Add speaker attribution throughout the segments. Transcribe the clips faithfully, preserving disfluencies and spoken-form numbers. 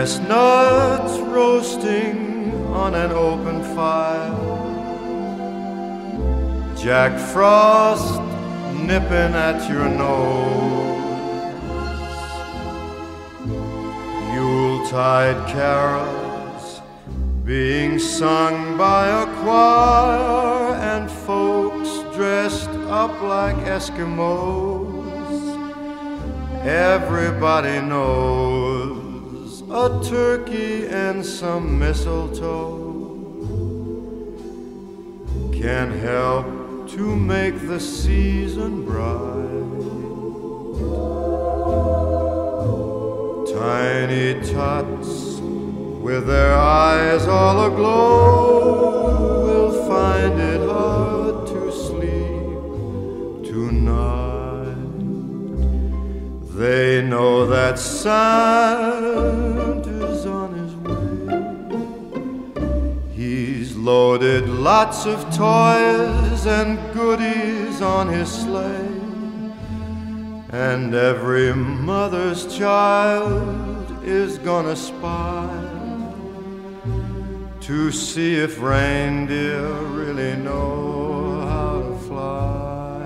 Speaker 1: chestnuts roasting on an open fire, Jack Frost nipping at your nose, Yuletide carols being sung by a choir, and folks dressed up like Eskimos. Everybody knows a turkey and some mistletoe can help to make the season bright. Tiny tots with their eyes all aglow will find it hard to sleep tonight. They know that Santa's on his way. He's loaded lots of toys and goodies on his sleigh, and every mother's child is gonna spy to see if reindeer really know how to fly.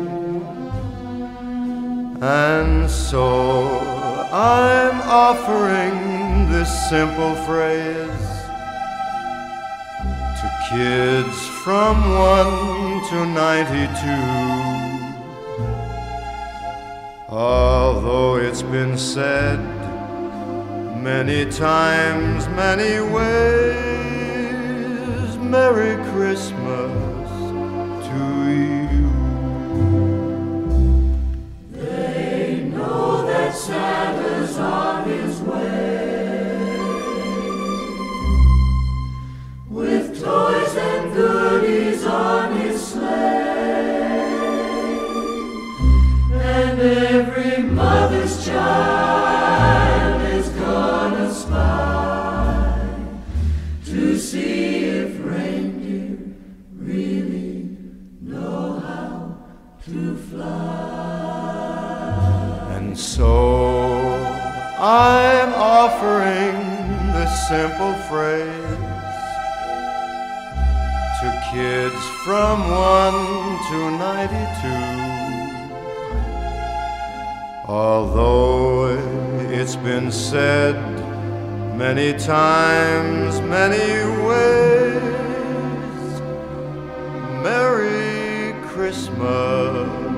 Speaker 1: And so I'm offering this simple phrase to kids from one to ninety-two. Although it's been said many times, many ways, Merry Christmas to you.
Speaker 2: They know that Santa's on his way, with toys and goodies on his sleigh, and every mother's child is gonna spy to see if reindeer really know how to fly.
Speaker 1: And so I'm offering this simple phrase to kids from one to ninety-two. Although it's been said many times, many ways, Merry Christmas